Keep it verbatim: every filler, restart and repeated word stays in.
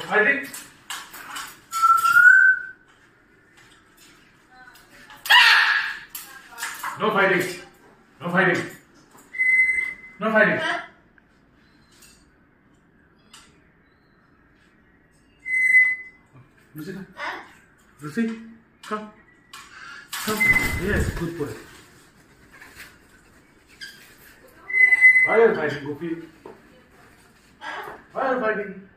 fighting. No fighting. No fighting. No fighting. Lucy, come. Lucy, come. Come. Yes, good boy. Why are you fighting, Goofy? Why are you fighting?